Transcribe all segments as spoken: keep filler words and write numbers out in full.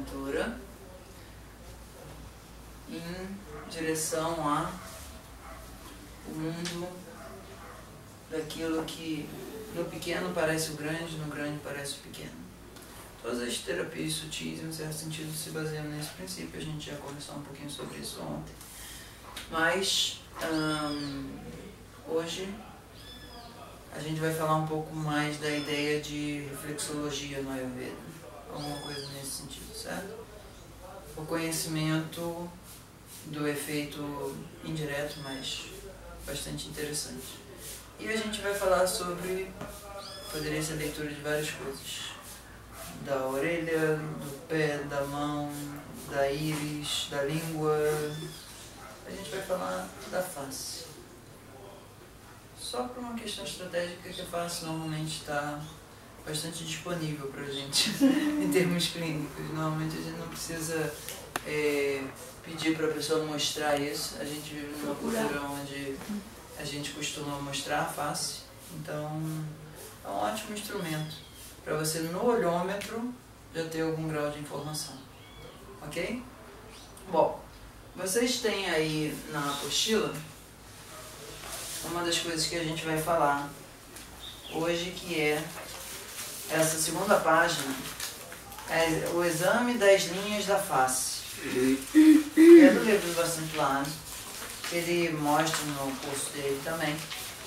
assinatura em direção a o mundo daquilo que no pequeno parece o grande, no grande parece o pequeno. Todas as terapias sutis, em um certo sentido, se baseiam nesse princípio. A gente já conversou um pouquinho sobre isso ontem. Mas, hum, hoje, a gente vai falar um pouco mais da ideia de reflexologia no Ayurveda. Alguma coisa nesse sentido, certo? O conhecimento do efeito indireto, mas bastante interessante. E a gente vai falar sobre, poderia ser leitura de várias coisas. Da orelha, do pé, da mão, da íris, da língua. A gente vai falar da face. Só por uma questão estratégica que a face normalmente está bastante disponível para a gente em termos clínicos. Normalmente a gente não precisa é, pedir para a pessoa mostrar isso. A gente vive numa cultura onde a gente costuma mostrar a face. Então é um ótimo instrumento para você no olhômetro já ter algum grau de informação. Ok? Bom, vocês têm aí na apostila uma das coisas que a gente vai falar hoje, que é essa segunda página, é o exame das linhas da face. É do livro do Bastante Lado, que ele mostra no curso dele também.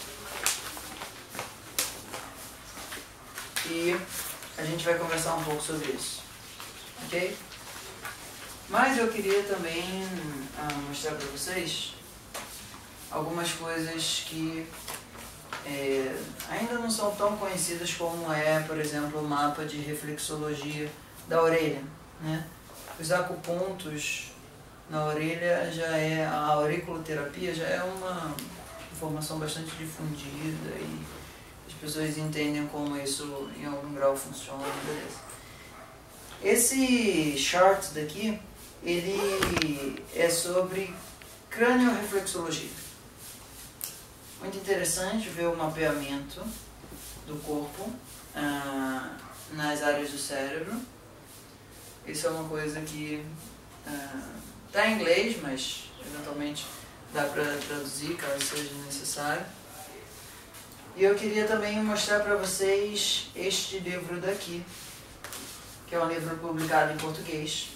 E a gente vai conversar um pouco sobre isso, ok? Mas eu queria também ah, mostrar para vocês algumas coisas que é, ainda não são tão conhecidas como é, por exemplo, o mapa de reflexologia da orelha, né? Os acupontos na orelha já é, a auriculoterapia já é uma informação bastante difundida e as pessoas entendem como isso em algum grau funciona, beleza. Esse chart daqui, ele é sobre crânio-reflexologia. Muito interessante ver o mapeamento do corpo ah, nas áreas do cérebro. Isso é uma coisa que está ah, em inglês, mas eventualmente dá para traduzir caso seja necessário. E eu queria também mostrar para vocês este livro daqui, que é um livro publicado em português.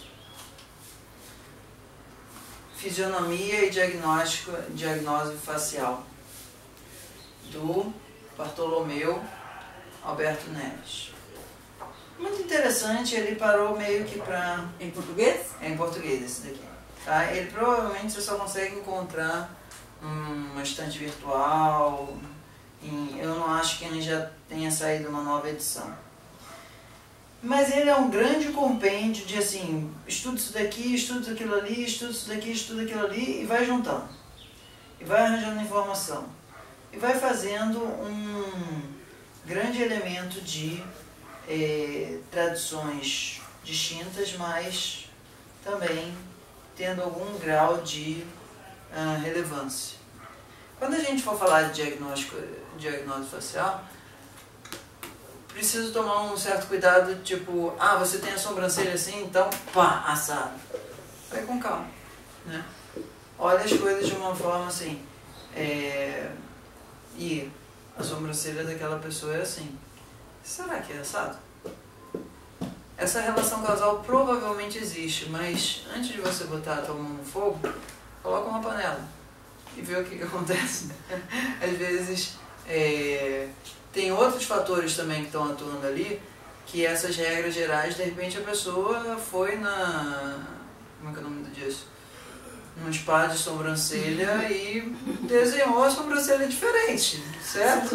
Fisionomia e Diagnóstico, Diagnose Facial, do Bartolomeu Alberto Neves. Muito interessante, ele parou meio que para... Em português? É em português esse daqui. Tá? Ele provavelmente você só consegue encontrar uma estante virtual. Em, eu não acho que ele já tenha saído uma nova edição. Mas ele é um grande compêndio de assim, estuda isso daqui, estuda aquilo ali, estuda isso daqui, estuda aquilo ali, e vai juntando. E vai arranjando informação. E vai fazendo um grande elemento de é, tradições distintas, mas também tendo algum grau de uh, relevância. Quando a gente for falar de diagnóstico, diagnóstico facial, preciso tomar um certo cuidado, tipo, ah, você tem a sobrancelha assim, então, pá, assado. Vai com calma, né? Olha as coisas de uma forma assim, é... e a sobrancelha daquela pessoa é assim. Será que é assado? Essa relação causal provavelmente existe, mas antes de você botar a tua mão no fogo, coloca uma panela e vê o que, que acontece. Às vezes, é... tem outros fatores também que estão atuando ali, que essas regras gerais, de repente a pessoa foi na... como é que é o nome disso? Num spa de sobrancelha e desenhou a sobrancelha diferente, certo?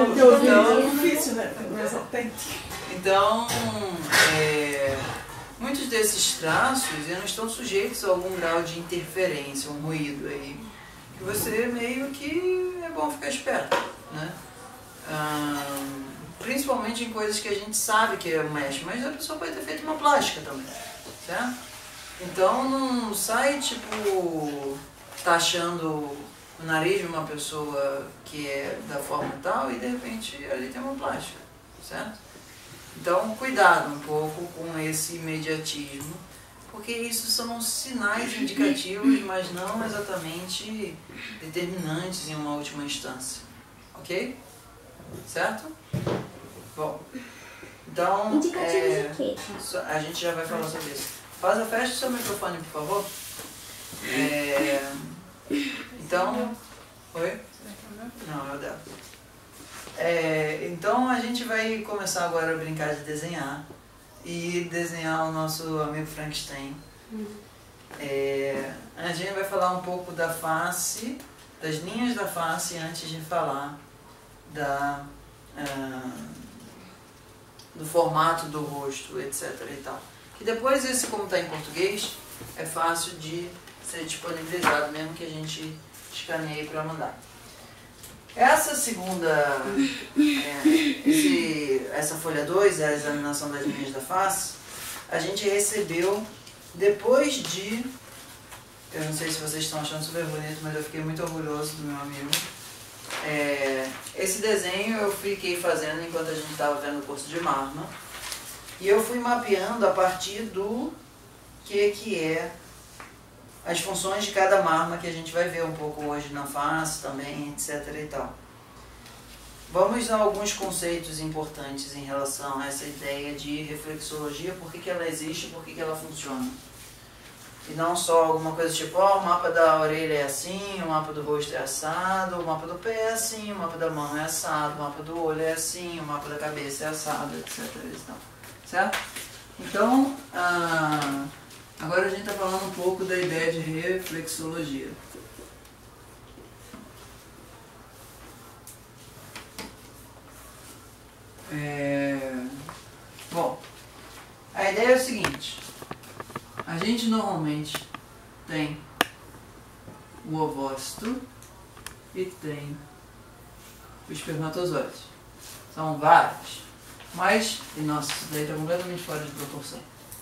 Então, então é, muitos desses traços eles estão sujeitos a algum grau de interferência, um ruído aí, que você meio que é bom ficar esperto, né? Hum, principalmente em coisas que a gente sabe que é mexe, mas a pessoa pode ter feito uma plástica também, certo? Então não sai tipo taxando o nariz de uma pessoa que é da forma tal e de repente ali tem uma plástica, certo? Então, cuidado um pouco com esse imediatismo, porque isso são sinais indicativos, mas não exatamente determinantes em uma última instância. Ok? Certo? Bom, então, indicativos é, de quê? a gente já vai falar sobre isso. Faça, feche o seu microfone, por favor. É, então, oi? Não, é o dela. É, então a gente vai começar agora a brincar de desenhar e desenhar o nosso amigo Frankenstein. É, a gente vai falar um pouco da face, das linhas da face antes de falar da, uh, do formato do rosto, etc e tal. Que depois esse, como está em português, é fácil de ser disponibilizado, mesmo que a gente escaneie para mandar. Essa segunda, é, esse, essa folha dois, a examinação das linhas da face, a gente recebeu depois de, eu não sei se vocês estão achando super bonito, mas eu fiquei muito orgulhoso do meu amigo. É, esse desenho eu fiquei fazendo enquanto a gente estava vendo o curso de Marma, e eu fui mapeando a partir do que, que é as funções de cada marma, que a gente vai ver um pouco hoje na face também, etc e tal. Vamos a alguns conceitos importantes em relação a essa ideia de reflexologia, por que, que ela existe e por que, que ela funciona. E não só alguma coisa tipo, ó, oh, o mapa da orelha é assim, o mapa do rosto é assado, o mapa do pé é assim, o mapa da mão é assado, o mapa do olho é assim, o mapa da cabeça é assado, etc e tal. Certo? Então, ah, agora a gente está falando um pouco da ideia de reflexologia. É... Bom, a ideia é o seguinte: a gente normalmente tem o ovócito e tem o espermatozoide. São vários, mas, e nossa, isso daí está completamente fora de proporção.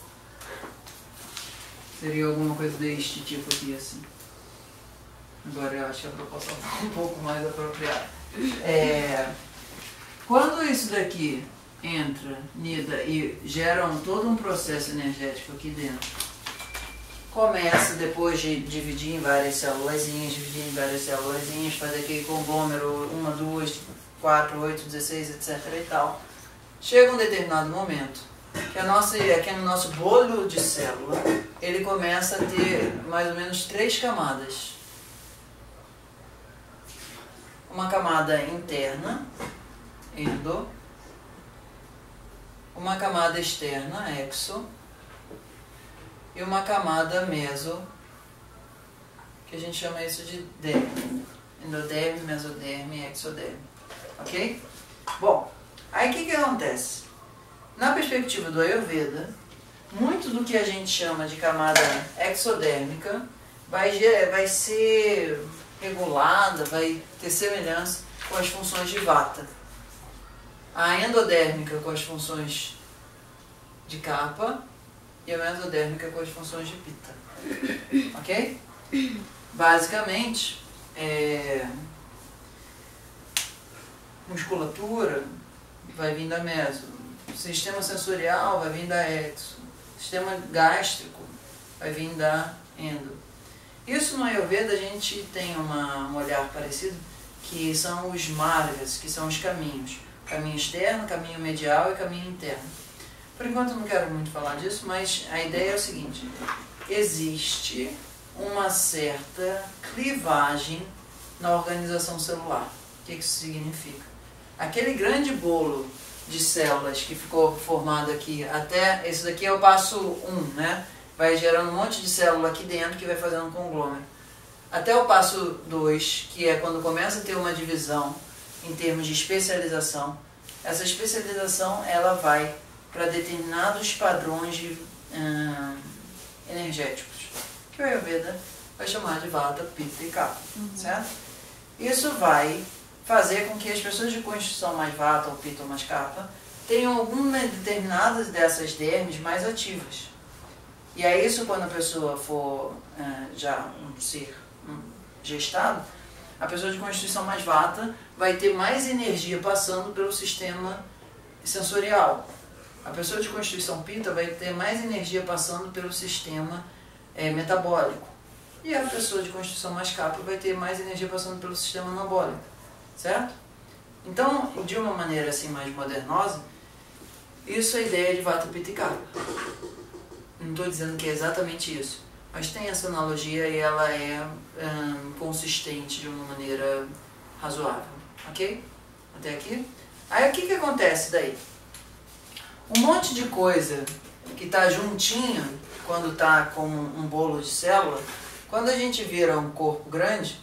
Seria alguma coisa deste tipo aqui, assim. Agora eu acho que a proporção está um pouco mais apropriada. É, quando isso daqui entra, nida e gera um, todo um processo energético aqui dentro, começa, depois de dividir em várias célulazinhas, dividir em várias célulazinhas, fazer aquele conglômero, uma, duas, quatro, oito, dezesseis, etc e tal, chega um determinado momento que, a nossa, aqui no nosso bolo de célula, ele começa a ter mais ou menos três camadas. Uma camada interna, endo, uma camada externa, exo, e uma camada meso, que a gente chama isso de derme. Endoderme, mesoderme, exoderme. Ok? Bom, aí o que, que acontece? Na perspectiva do Ayurveda, muito do que a gente chama de camada exodérmica vai, vai ser regulada, vai ter semelhança com as funções de Vata. A endodérmica com as funções de Kapha e a mesodérmica com as funções de Pitta. Ok? Basicamente, é, musculatura vai vir da meso, sistema sensorial vai vir da exo, sistema gástrico vai vir da endo. Isso no Ayurveda a gente tem uma, um olhar parecido, que são os margas, que são os caminhos. Caminho externo, caminho medial e caminho interno. Por enquanto eu não quero muito falar disso, mas a ideia é o seguinte: existe uma certa clivagem na organização celular. O que isso significa? Aquele grande bolo de células que ficou formado aqui, até esse daqui é o passo um, né? Vai gerando um monte de célula aqui dentro que vai fazendo um conglômero. Até o passo dois, que é quando começa a ter uma divisão em termos de especialização. Essa especialização ela vai para determinados padrões de, hum, energéticos, que o Ayurveda vai chamar de Vata, Pitta e Kapha, uhum. Certo? Isso vai fazer com que as pessoas de constituição mais Vata, ou Pitta ou mais Kapha tenham algumas determinadas dessas dermes mais ativas. E é isso quando a pessoa for uh, já um ser um gestado, a pessoa de constituição mais Vata vai ter mais energia passando pelo sistema sensorial. A pessoa de constituição Pitta vai ter mais energia passando pelo sistema é, metabólico. E a pessoa de constituição mais Kapha vai ter mais energia passando pelo sistema anabólico. Certo? Então, de uma maneira assim mais modernosa, isso é a ideia de Vata, Pitta e Kapha. Não estou dizendo que é exatamente isso, mas tem essa analogia e ela é hum, consistente de uma maneira razoável. Ok? Até aqui? Aí o que, que acontece daí? Um monte de coisa que está juntinha, quando está como um bolo de célula, quando a gente vira um corpo grande,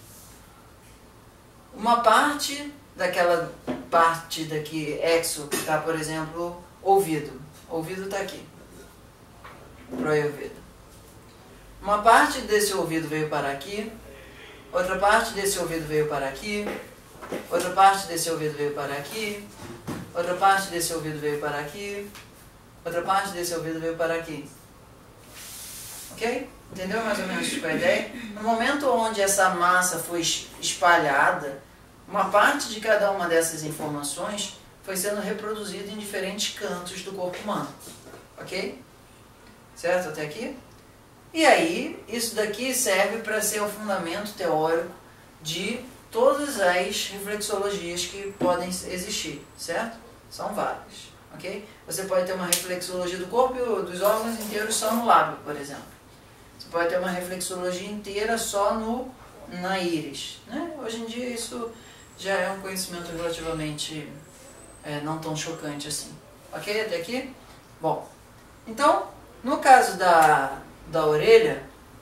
uma parte daquela parte daqui, exo, que está, por exemplo, ouvido. Ouvido está aqui. Proiouvido. Uma parte desse ouvido veio para aqui, outra parte desse ouvido veio para aqui, outra parte desse ouvido veio para aqui, outra parte desse ouvido veio para aqui, outra parte desse ouvido veio para aqui. Ok? Entendeu mais ou menos a ideia? No momento onde essa massa foi espalhada, uma parte de cada uma dessas informações foi sendo reproduzida em diferentes cantos do corpo humano. Ok? Certo? Até aqui? E aí, isso daqui serve para ser o fundamento teórico de todas as reflexologias que podem existir, certo? São várias, ok? Você pode ter uma reflexologia do corpo e dos órgãos inteiros só no lábio, por exemplo. Você pode ter uma reflexologia inteira só no, na íris, né? Hoje em dia isso já é um conhecimento relativamente é, não tão chocante assim. Ok? Até aqui? Bom, então, no caso da, da orelha,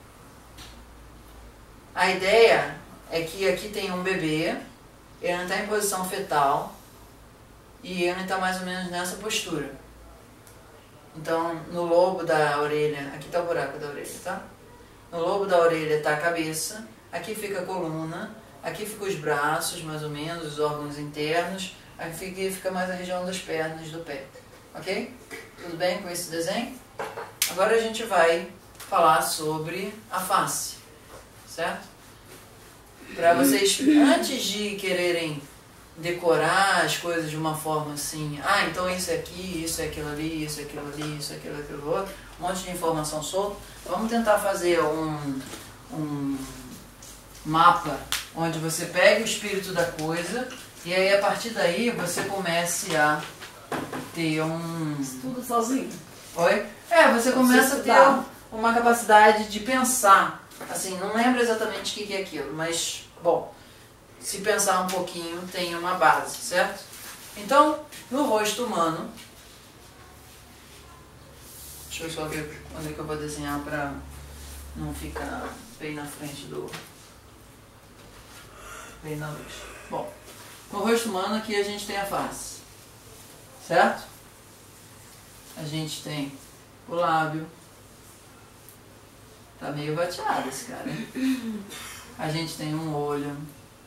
a ideia é que aqui tem um bebê, ele está em posição fetal e ele está mais ou menos nessa postura. Então, no lobo da orelha, aqui está o buraco da orelha, tá? No lobo da orelha está a cabeça, aqui fica a coluna, aqui ficam os braços, mais ou menos, os órgãos internos, aqui fica mais a região das pernas do pé. Ok? Tudo bem com esse desenho? Agora a gente vai falar sobre a face, certo? Para vocês, antes de quererem decorar as coisas de uma forma assim, ah, então isso é aqui, isso é aquilo ali, isso é aquilo ali, isso é aquilo, aquilo outro, um monte de informação solta, vamos tentar fazer um, um mapa onde você pega o espírito da coisa e aí a partir daí você comece a ter um... Estudo sozinho. Oi? É, você começa a ter uma capacidade de pensar. Assim, não lembro exatamente o que é aquilo, mas, bom, se pensar um pouquinho, tem uma base, certo? Então, no rosto humano, deixa eu só ver onde é que eu vou desenhar para não ficar bem na frente do... bem na luz. Bom, no rosto humano aqui a gente tem a face, certo? A gente tem o lábio. Tá meio vateado esse cara, hein? A gente tem um olho.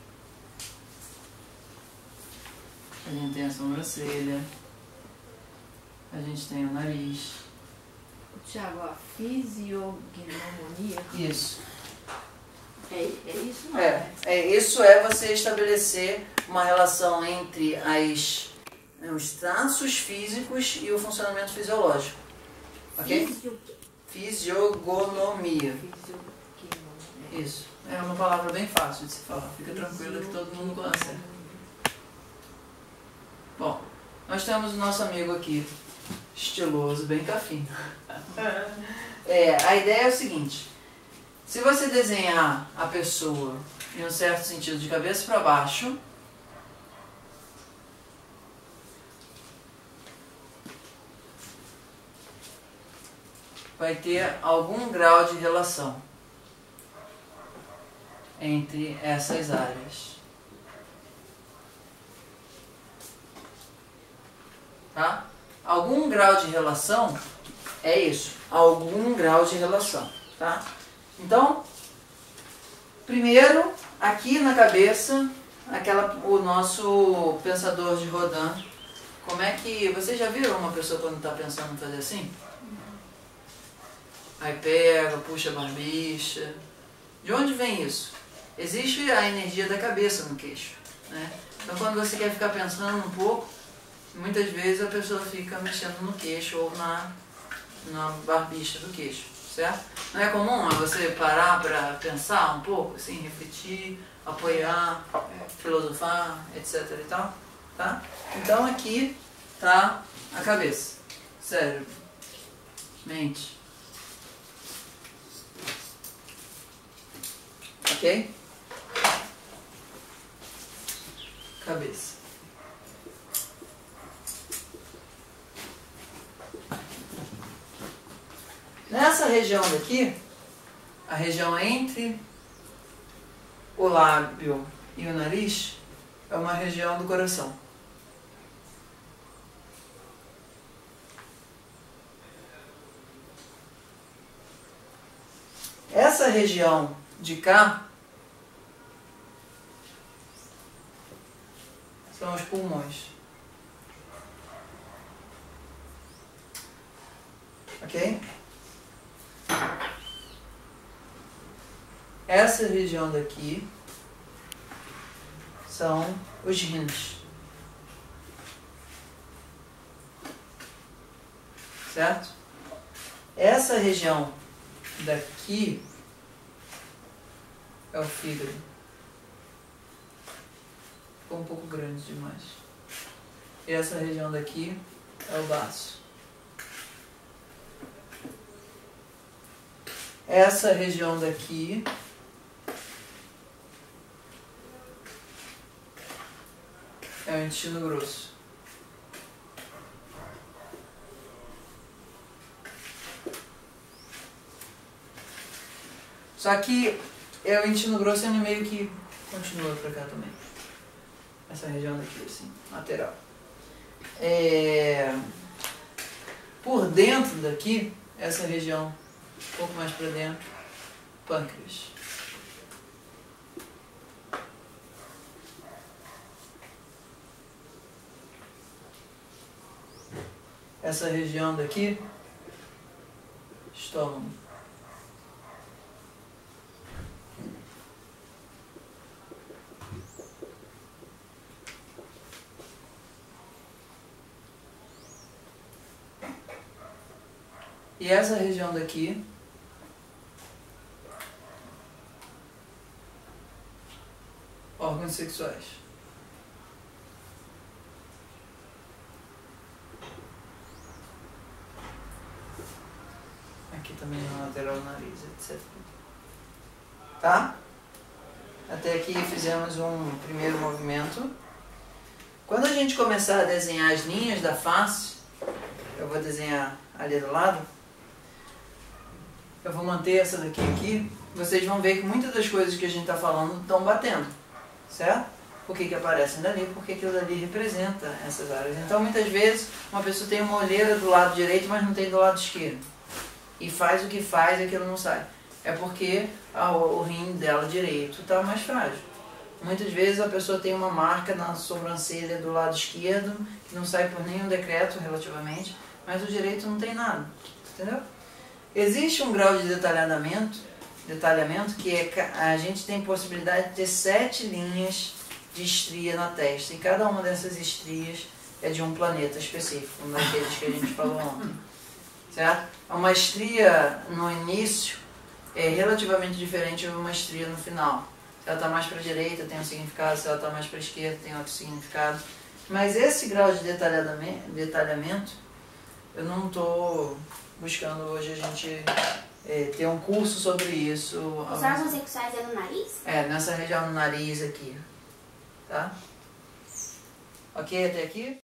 A gente tem a sobrancelha. A gente tem o nariz. Tiago, a fisiognomonia. Isso. É, é isso, não é, é? é? Isso é você estabelecer uma relação entre as, os traços físicos e o funcionamento fisiológico. Ok? Fisio... Fisiogonomia. Fisiognomonia. Isso. É uma palavra bem fácil de se falar. Fica tranquilo que todo mundo consegue. Bom, nós temos o nosso amigo aqui, estiloso, bem cafinho. É, a ideia é o seguinte. Se você desenhar a pessoa em um certo sentido de cabeça para baixo, vai ter algum grau de relação entre essas áreas. Tá? Algum grau de relação é isso. Algum grau de relação. Tá? Então, primeiro, aqui na cabeça, aquela, o nosso pensador de Rodin, como é que... Vocês já viram uma pessoa quando está pensando em fazer assim? Aí pega, puxa a barbicha. De onde vem isso? Existe a energia da cabeça no queixo, né? Então quando você quer ficar pensando um pouco, Muitas vezes a pessoa fica mexendo no queixo ou na, na barbicha do queixo, certo? Não é comum você parar para pensar um pouco, assim, refletir, apoiar, filosofar, etc e tal, tá? Então aqui tá a cabeça, cérebro, mente, ok? Cabeça. Nessa região daqui, a região entre o lábio e o nariz, é uma região do coração. Essa região de cá são os pulmões. Ok? Essa região daqui são os rins. Certo? Essa região daqui é o fígado. Ficou um pouco grande demais. E essa região daqui é o baço. Essa região daqui é o intestino grosso. Só que é o intestino grosso, ele meio que continua pra cá também. Essa região daqui, assim, lateral. É... Por dentro daqui, essa região, um pouco mais pra dentro, pâncreas. Essa região daqui, estômago. E essa região daqui, órgãos sexuais. Aqui também na lateral do nariz, etcétera. Tá? Até aqui fizemos um primeiro movimento. Quando a gente começar a desenhar as linhas da face, eu vou desenhar ali do lado, eu vou manter essa daqui aqui, vocês vão ver que muitas das coisas que a gente está falando estão batendo, certo? Por que que aparecem dali? Porque aquilo dali representa essas áreas. Então, muitas vezes, uma pessoa tem uma olheira do lado direito, mas não tem do lado esquerdo. E faz o que faz e aquilo não sai. É porque a, o rim dela direito está mais frágil. Muitas vezes a pessoa tem uma marca na sobrancelha do lado esquerdo, que não sai por nenhum decreto relativamente, mas o direito não tem nada, entendeu? Existe um grau de detalhamento, detalhamento que é, a gente tem possibilidade de ter sete linhas de estria na testa, e cada uma dessas estrias é de um planeta específico, um daqueles que a gente falou ontem, certo? Uma estria no início é relativamente diferente de uma estria no final. Se ela está mais para a direita tem um significado, se ela está mais para a esquerda tem outro significado. Mas esse grau de detalhamento, eu não estou buscando hoje a gente é, ter um curso sobre isso. Os órgãos sexuais é no nariz? É, nessa região do nariz aqui. Tá? Ok até aqui?